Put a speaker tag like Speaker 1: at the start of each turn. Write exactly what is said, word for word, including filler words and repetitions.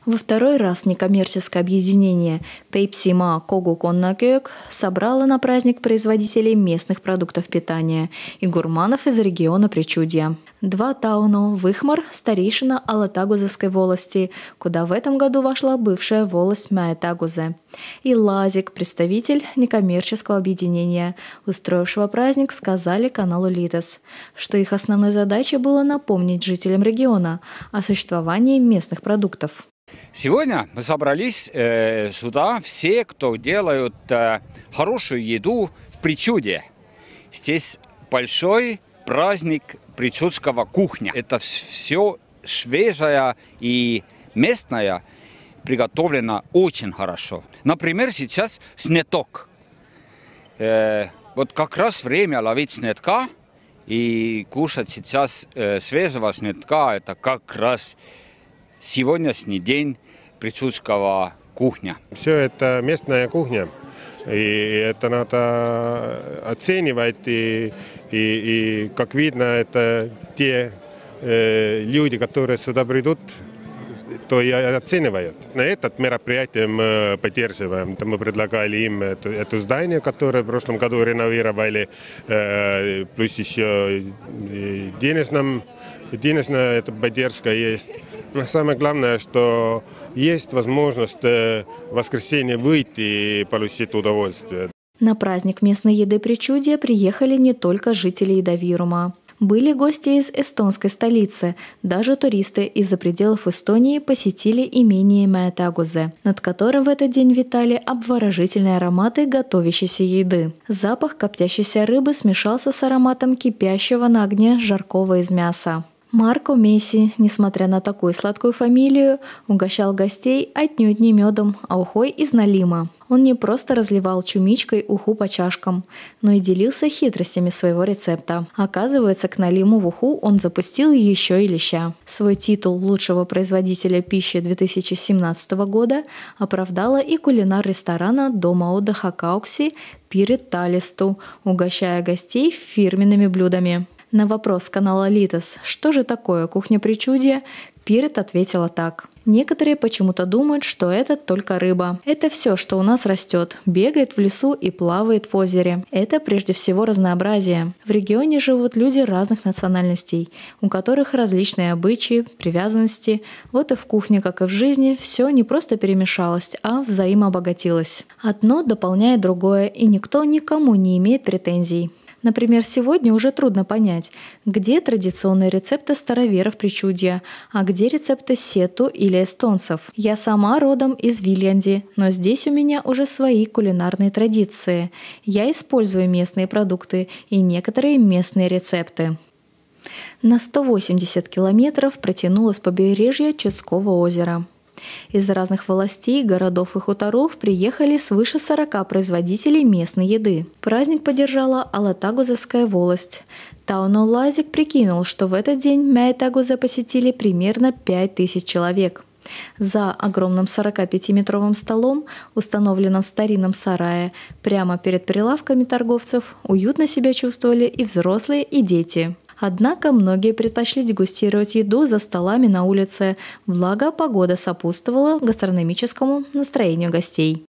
Speaker 1: Во второй раз некоммерческое объединение Пейпсима Когуконнакёк собрало на праздник производителей местных продуктов питания и гурманов из региона Причудья. Два Тауно, Выхмар, старейшина Алатагузской волости, куда в этом году вошла бывшая волость Мяйтагузе, и Лазик, представитель некоммерческого объединения, устроившего праздник, сказали каналу Литос, что их основной задачей было напомнить жителям региона о существовании местных продуктов.
Speaker 2: Сегодня мы собрались э, сюда все, кто делают э, хорошую еду в Причудье. Здесь большой праздник причудского кухня. Это все свежее и местное, приготовлено очень хорошо. Например, сейчас снеток. Э, вот как раз время ловить снетка и кушать сейчас э, свежего снетка. Это как раз сегодняшний день причудского кухня.
Speaker 3: Все это местная кухня, и это надо оценивать, и, и, и как видно, это те э, люди, которые сюда придут, то и оценивают. На этот мероприятие мы поддерживаем. Мы предлагали им это, это здание, которое в прошлом году реновировали, э, плюс еще денежным Единственная эта поддержка есть. Но самое главное, что есть возможность в воскресенье выйти и получить удовольствие.
Speaker 1: На праздник местной еды Причудья приехали не только жители Идавирума. Были гости из эстонской столицы. Даже туристы из-за пределов Эстонии посетили имение Мяйтагузе, над которым в этот день витали обворожительные ароматы готовящейся еды. Запах коптящейся рыбы смешался с ароматом кипящего на огне жаркого из мяса. Марко Месси, несмотря на такую сладкую фамилию, угощал гостей отнюдь не медом, а ухой из налима. Он не просто разливал чумичкой уху по чашкам, но и делился хитростями своего рецепта. Оказывается, к налиму в уху он запустил еще и леща. Свой титул лучшего производителя пищи две тысячи семнадцатого года оправдала и кулинар ресторана дома отдыха Каукси Пирит Талисту, угощая гостей фирменными блюдами. На вопрос канала Литос, что же такое кухня Причудья, Пирит ответила так. Некоторые почему-то думают, что это только рыба. Это все, что у нас растет, бегает в лесу и плавает в озере. Это прежде всего разнообразие. В регионе живут люди разных национальностей, у которых различные обычаи, привязанности. Вот и в кухне, как и в жизни, все не просто перемешалось, а взаимообогатилось. Одно дополняет другое, и никто никому не имеет претензий. Например, сегодня уже трудно понять, где традиционные рецепты староверов Причудья, а где рецепты сету или эстонцев. Я сама родом из Вильянди, но здесь у меня уже свои кулинарные традиции. Я использую местные продукты и некоторые местные рецепты. На сто восемьдесят километров протянулось побережье Чудского озера. Из разных властей, городов и хуторов приехали свыше сорока производителей местной еды. Праздник поддержала Алатагузская волость. Тауно Лазик прикинул, что в этот день Мяйтагузе посетили примерно пять тысяч человек. За огромным сорокапятиметровым столом, установленным в старинном сарае, прямо перед прилавками торговцев, уютно себя чувствовали и взрослые, и дети. Однако многие предпочли дегустировать еду за столами на улице, благо погода сопутствовала гастрономическому настроению гостей.